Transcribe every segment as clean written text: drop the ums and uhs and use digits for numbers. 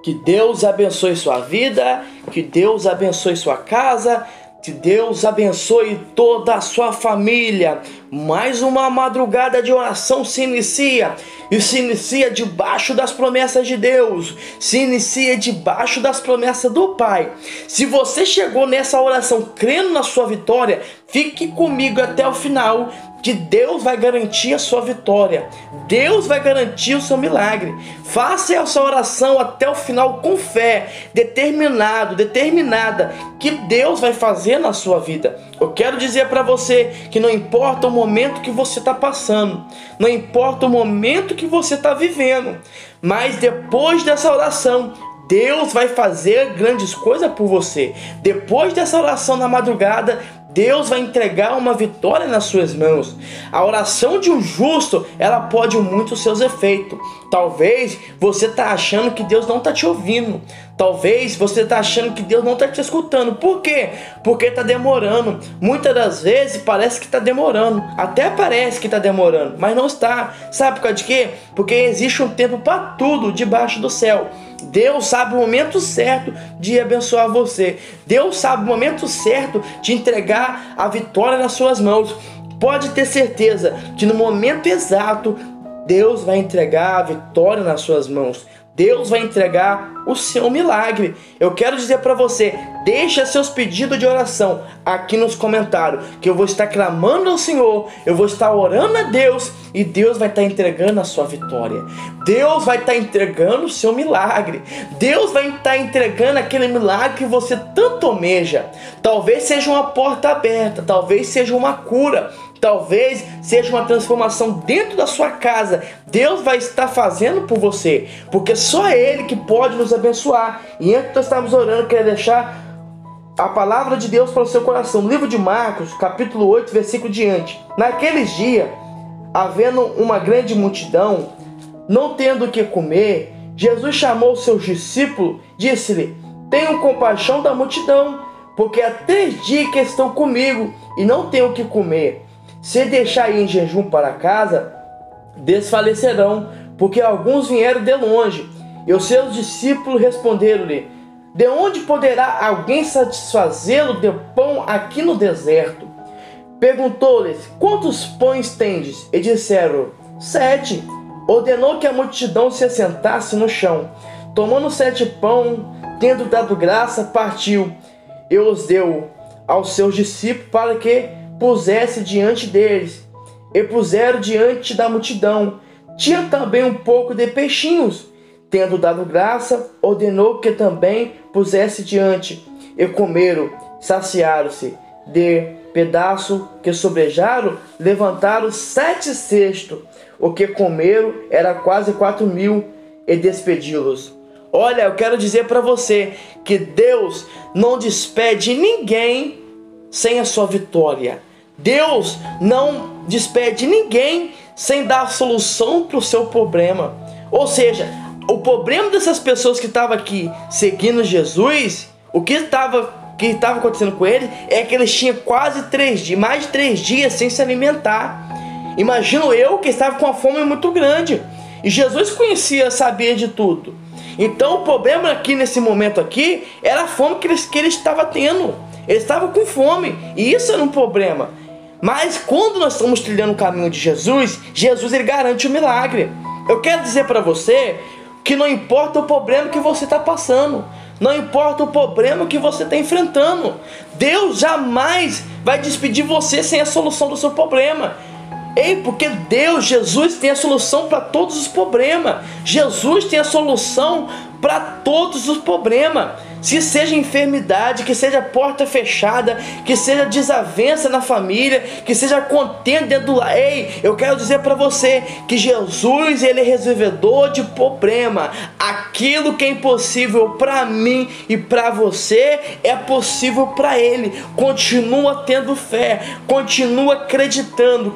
Que Deus abençoe sua vida, que Deus abençoe sua casa, que Deus abençoe toda a sua família. Mais uma madrugada de oração se inicia. E se inicia debaixo das promessas de Deus. Se inicia debaixo das promessas do Pai. Se você chegou nessa oração crendo na sua vitória, fique comigo até o final, que Deus vai garantir a sua vitória. Deus vai garantir o seu milagre. Faça essa oração até o final com fé, determinada, que Deus vai fazer na sua vida. Eu quero dizer para você que não importa o momento que você está passando, não importa o momento que você está vivendo, mas depois dessa oração, Deus vai fazer grandes coisas por você. Depois dessa oração na madrugada, Deus vai entregar uma vitória nas suas mãos. A oração de um justo, ela pode muito seus efeitos. Talvez você está achando que Deus não está te ouvindo. Talvez você está achando que Deus não está te escutando. Por quê? Porque está demorando. Muitas das vezes parece que está demorando. Até parece que está demorando, mas não está. Sabe por causa de quê? Porque existe um tempo para tudo debaixo do céu. Deus sabe o momento certo de abençoar você. Deus sabe o momento certo de entregar a vitória nas suas mãos. Pode ter certeza que no momento exato, Deus vai entregar a vitória nas suas mãos. Deus vai entregar o seu milagre. Eu quero dizer para você, deixa seus pedidos de oração aqui nos comentários, que eu vou estar clamando ao Senhor, eu vou estar orando a Deus, e Deus vai estar entregando a sua vitória. Deus vai estar entregando o seu milagre. Deus vai estar entregando aquele milagre que você tanto almeja. Talvez seja uma porta aberta, talvez seja uma cura, talvez seja uma transformação dentro da sua casa. Deus vai estar fazendo por você, porque só Ele que pode nos abençoar. E antes de nós estarmos orando, eu quero deixar a palavra de Deus para o seu coração. No livro de Marcos, capítulo 8, versículo diante. Naqueles dias, havendo uma grande multidão, não tendo o que comer, Jesus chamou os seus discípulos, disse-lhe: tenham compaixão da multidão, porque há 3 dias que estão comigo e não têm o que comer. Se deixar ir em jejum para casa, desfalecerão, porque alguns vieram de longe. E os seus discípulos responderam-lhe: de onde poderá alguém satisfazê-lo de pão aqui no deserto? Perguntou-lhes: quantos pães tendes? E disseram: 7. Ordenou que a multidão se assentasse no chão. Tomando 7 pães, tendo dado graça, partiu e os deu aos seus discípulos para que pusesse diante deles. E puseram diante da multidão. Tinha também um pouco de peixinhos. Tendo dado graça, ordenou que também pusesse diante. E comeram, saciaram-se. De pedaço que sobrejaram, levantaram 7 cestos. O que comeram era quase 4.000, e despedi-los. Olha, eu quero dizer para você que Deus não despede ninguém sem a sua vitória. Deus não despede ninguém sem dar a solução para o seu problema. Ou seja, o problema dessas pessoas que estavam aqui seguindo Jesus, o que estava acontecendo com eles é que eles tinham quase 3 dias, mais de 3 dias sem se alimentar. Imagino eu que estava com uma fome muito grande. E Jesus conhecia, sabia de tudo. Então o problema aqui nesse momento aqui era a fome que ele estava tendo. Ele estava com fome, e isso era um problema. Mas quando nós estamos trilhando o caminho de Jesus, ele garante o milagre. Eu quero dizer para você que não importa o problema que você está passando, não importa o problema que você está enfrentando, Deus jamais vai despedir você sem a solução do seu problema. Ei, porque Jesus tem a solução para todos os problemas. Jesus tem a solução para todos os problemas. Se seja enfermidade, que seja porta fechada, que seja desavença na família, que seja contenda dentro do lar. Ei, eu quero dizer para você que Jesus, ele é resolvedor de problema. Aquilo que é impossível para mim e para você é possível para ele. Continua tendo fé, continua acreditando que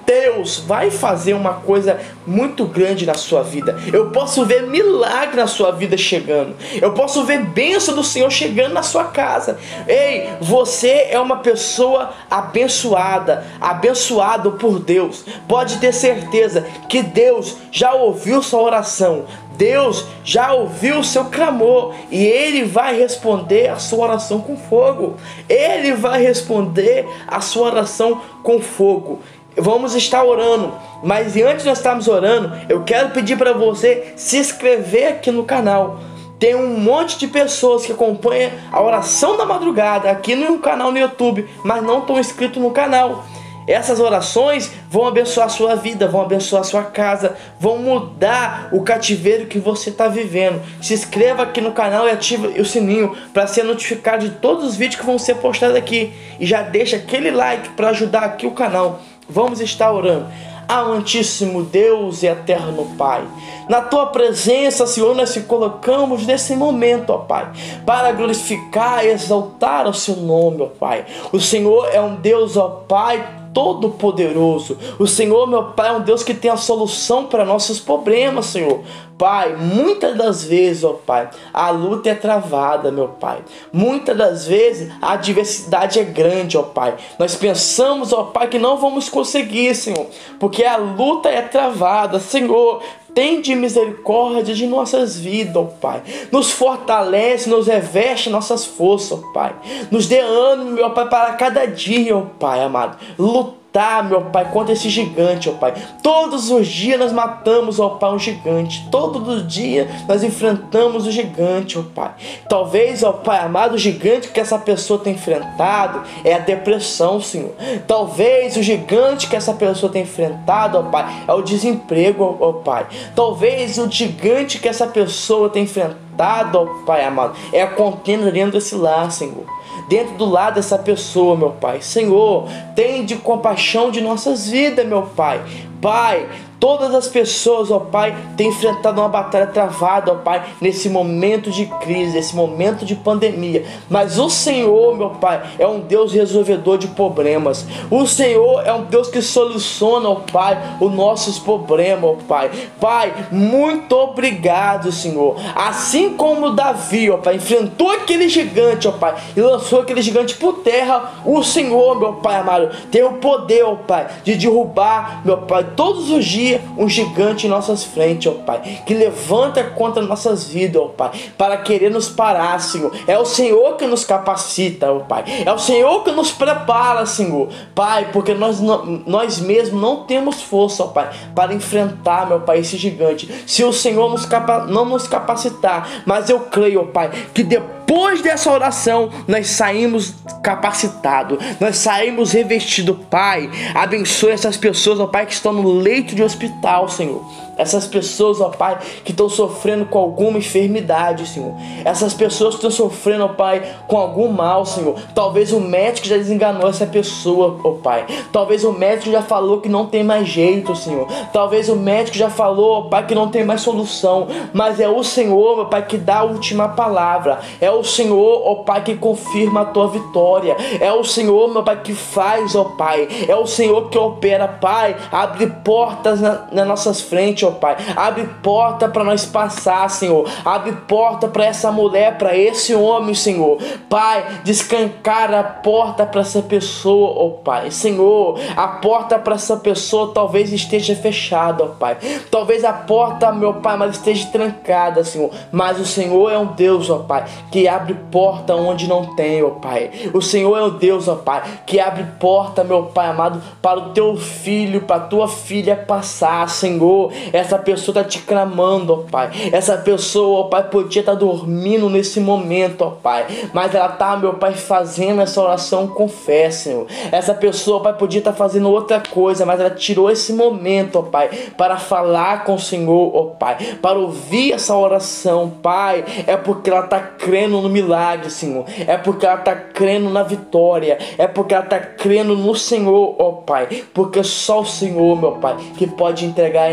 Deus vai fazer uma coisa muito grande na sua vida. Eu posso ver milagre na sua vida chegando. Eu posso ver bênção do Senhor chegando na sua casa. Ei, você é uma pessoa abençoada, abençoado por Deus. Pode ter certeza que Deus já ouviu sua oração. Deus já ouviu o seu clamor e Ele vai responder a sua oração com fogo. Ele vai responder a sua oração com fogo. Vamos estar orando, mas antes de nós estarmos orando, eu quero pedir para você se inscrever aqui no canal. Tem um monte de pessoas que acompanham a oração da madrugada aqui no canal no YouTube, mas não estão inscritos no canal. Essas orações vão abençoar a sua vida, vão abençoar a sua casa, vão mudar o cativeiro que você está vivendo. Se inscreva aqui no canal e ative o sininho para ser notificado de todos os vídeos que vão ser postados aqui. E já deixa aquele like para ajudar aqui o canal. Vamos estar orando. Amantíssimo Deus e eterno Pai, na Tua presença, Senhor, nós se colocamos nesse momento, ó Pai, para glorificar e exaltar o Seu nome, ó Pai. O Senhor é um Deus, ó Pai, todo-poderoso. O Senhor, meu Pai, é um Deus que tem a solução para nossos problemas, Senhor. Pai, muitas das vezes, ó Pai, a luta é travada, meu Pai. Muitas das vezes a adversidade é grande, ó Pai. Nós pensamos, ó Pai, que não vamos conseguir, Senhor, porque a luta é travada. Senhor, tende misericórdia de nossas vidas, ó Pai. Nos fortalece, nos reveste nossas forças, ó Pai. Nos dê ânimo, meu Pai, para cada dia, ó Pai amado. Lutar, meu Pai, contra esse gigante, ó Pai. Todos os dias nós matamos, ó Pai, um gigante. Todos os dias nós enfrentamos o gigante, ó Pai. Talvez, ó Pai amado, o gigante que essa pessoa tem enfrentado é a depressão, Senhor. Talvez o gigante que essa pessoa tem enfrentado, ó Pai, é o desemprego, ó Pai. Talvez o gigante que essa pessoa tem enfrentado, ó Pai amado, é a contenda dentro desse lar, Senhor. Dentro do lado dessa pessoa, meu Pai. Senhor, tende compaixão de nossas vidas, meu Pai. Pai, todas as pessoas, ó Pai, têm enfrentado uma batalha travada, ó Pai, nesse momento de crise, nesse momento de pandemia. Mas o Senhor, meu Pai, é um Deus resolvedor de problemas. O Senhor é um Deus que soluciona, ó Pai, os nossos problemas, ó Pai. Pai, muito obrigado, Senhor. Assim como Davi, ó Pai, enfrentou aquele gigante, ó Pai, e lançou aquele gigante por terra, o Senhor, meu Pai amado, tem o poder, ó Pai, de derrubar, meu Pai, todos os dias um gigante em nossas frentes, ó Pai, que levanta contra nossas vidas, ó Pai, para querer nos parar, Senhor. É o Senhor que nos capacita, ó Pai. É o Senhor que nos prepara, Senhor. Pai, porque nós mesmos não temos força, ó Pai, para enfrentar, meu Pai, esse gigante. Se o Senhor não nos capacitar, mas eu creio, ó Pai, que depois dessa oração nós saímos capacitados, nós saímos revestidos. Pai, abençoe essas pessoas, ó Pai, que estão no leito de hospital, Senhor. Essas pessoas, ó Pai, que estão sofrendo com alguma enfermidade, Senhor. Essas pessoas que estão sofrendo, ó Pai, com algum mal, Senhor. Talvez o médico já desenganou essa pessoa, ó Pai. Talvez o médico já falou que não tem mais jeito, Senhor. Talvez o médico já falou, ó Pai, que não tem mais solução. Mas é o Senhor, meu Pai, que dá a última palavra. É o Senhor, ó Pai, que confirma a tua vitória. É o Senhor, meu Pai, que faz, ó Pai. É o Senhor que opera, Pai. Abre portas nas nossas frentes, ó Pai. Abre porta para nós passar, Senhor. Abre porta para essa mulher, para esse homem, Senhor. Pai, descancara a porta para essa pessoa, ó Pai. Senhor, a porta para essa pessoa talvez esteja fechada, ó Pai. Talvez a porta, meu Pai, mas esteja trancada, Senhor. Mas o Senhor é um Deus, ó Pai, que abre porta onde não tem, ó Pai. O Senhor é o Deus, ó Pai, que abre porta, meu Pai amado, para o teu filho, para a tua filha passar, Senhor. Essa pessoa está te clamando, ó Pai. Essa pessoa, ó Pai, podia estar dormindo nesse momento, ó Pai, mas ela está, meu Pai, fazendo essa oração com fé, Senhor. Essa pessoa, ó Pai, podia estar fazendo outra coisa, mas ela tirou esse momento, ó Pai, para falar com o Senhor, ó Pai, para ouvir essa oração, Pai. É porque ela está crendo no milagre, Senhor. É porque ela está crendo na vitória. É porque ela está crendo no Senhor, ó Pai. Porque só o Senhor, meu Pai, que pode entregar em nossas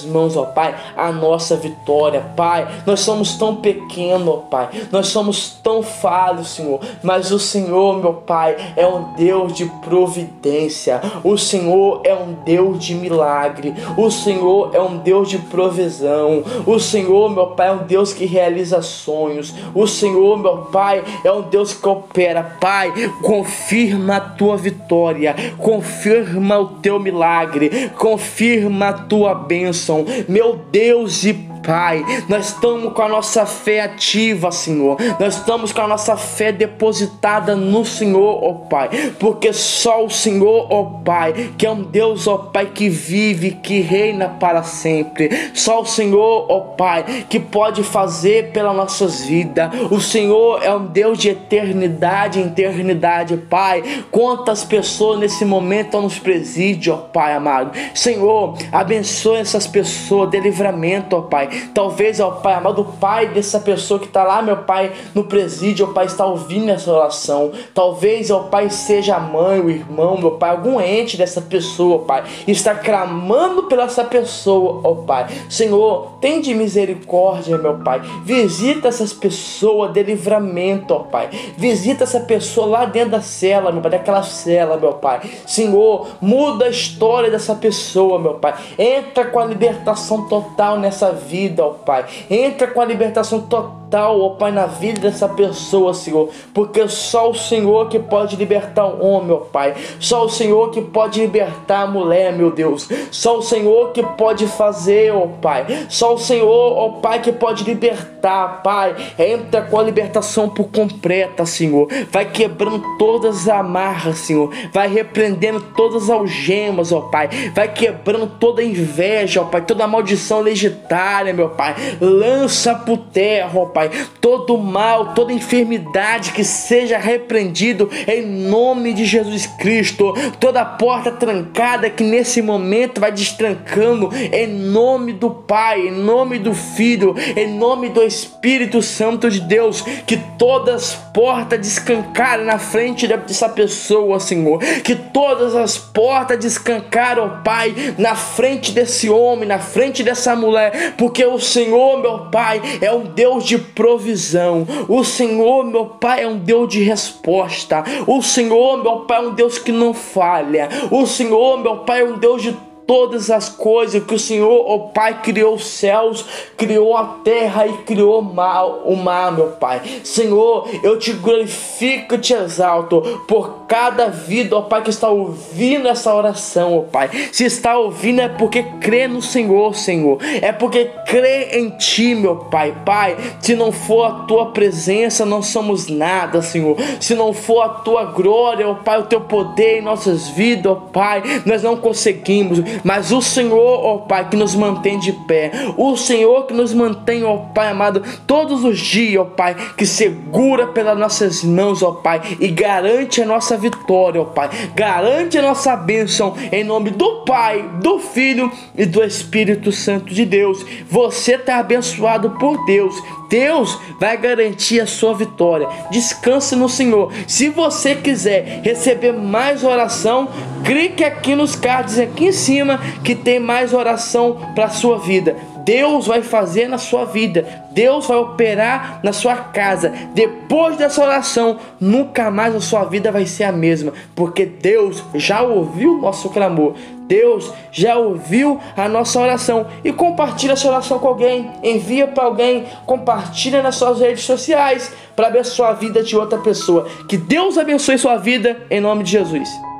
tuas mãos, ó Pai, a nossa vitória, Pai. Nós somos tão pequenos, ó Pai, nós somos tão falhos, Senhor, mas o Senhor, meu Pai, é um Deus de providência, o Senhor é um Deus de milagre, o Senhor é um Deus de provisão, o Senhor, meu Pai, é um Deus que realiza sonhos, o Senhor, meu Pai, é um Deus que opera. Pai, confirma a tua vitória, confirma o teu milagre, confirma a tua bênção, meu Deus e Pai. Nós estamos com a nossa fé ativa, Senhor, nós estamos com a nossa fé depositada no Senhor, ó Pai, porque só o Senhor, ó Pai, que é um Deus, ó Pai, que vive, que reina para sempre, só o Senhor, ó Pai, que pode fazer pelas nossas vidas. O Senhor é um Deus de eternidade em eternidade, Pai. Quantas pessoas nesse momento estão nos presídios, ó Pai amado, Senhor, abençoe essas pessoas, dê livramento, ó Pai. Talvez, ó Pai amado, o pai dessa pessoa que está lá, meu Pai, no presídio, ó Pai, está ouvindo essa oração. Talvez, ó Pai, seja a mãe, o irmão, meu Pai, algum ente dessa pessoa, Pai, está clamando pela essa pessoa, ó Pai. Senhor, tem de misericórdia, meu Pai. Visita essas pessoas, dê livramento, ó Pai. Visita essa pessoa lá dentro da cela, meu Pai, daquela cela, meu Pai. Senhor, muda a história dessa pessoa, meu Pai. Entra com a libertação total nessa vida, ó Pai. Entra com a libertação total, ó Pai, na vida dessa pessoa, Senhor, porque só o Senhor que pode libertar o homem, ó Pai. Só o Senhor que pode libertar a mulher, meu Deus. Só o Senhor que pode fazer, ó Pai. Só o Senhor, ó Pai, que pode libertar, Pai. Entra com a libertação por completa, Senhor. Vai quebrando todas as amarras, Senhor. Vai repreendendo todas as algemas, ó Pai. Vai quebrando toda a inveja, ó Pai, toda a maldição legitária, meu Pai. Lança por terra, ó Pai, todo mal, toda enfermidade que seja repreendido em nome de Jesus Cristo. Toda porta trancada que nesse momento vai destrancando em nome do Pai, em nome do Filho, em nome do Espírito Santo de Deus. Que todas as portas descancarem na frente dessa pessoa, Senhor. Que todas as portas descancaram, ó Pai, na frente desse homem, na frente dessa mulher, porque o Senhor, meu Pai, é um Deus de provisão. O Senhor, meu Pai, é um Deus de resposta. O Senhor, meu Pai, é um Deus que não falha. O Senhor, meu Pai, é um Deus de todas as coisas que o Senhor, ó Pai, criou os céus, criou a terra e criou o mar, meu Pai. Senhor, eu te glorifico e te exalto por cada vida, ó Pai, que está ouvindo essa oração, ó Pai. Se está ouvindo é porque crê no Senhor, Senhor. É porque crê em Ti, meu Pai. Pai, se não for a Tua presença, não somos nada, Senhor. Se não for a Tua glória, ó Pai, o Teu poder em nossas vidas, ó Pai, nós não conseguimos. Mas o Senhor, ó Pai, que nos mantém de pé, o Senhor que nos mantém, ó Pai amado, todos os dias, ó Pai, que segura pelas nossas mãos, ó Pai, e garante a nossa vitória, ó Pai, garante a nossa bênção, em nome do Pai, do Filho e do Espírito Santo de Deus. Você está abençoado por Deus. Deus vai garantir a sua vitória. Descanse no Senhor. Se você quiser receber mais oração, clique aqui nos cards aqui em cima que tem mais oração para a sua vida. Deus vai fazer na sua vida. Deus vai operar na sua casa. Depois dessa oração, nunca mais a sua vida vai ser a mesma, porque Deus já ouviu o nosso clamor. Deus já ouviu a nossa oração. E compartilha essa oração com alguém. Envia para alguém. Compartilha nas suas redes sociais para abençoar a vida de outra pessoa. Que Deus abençoe sua vida em nome de Jesus.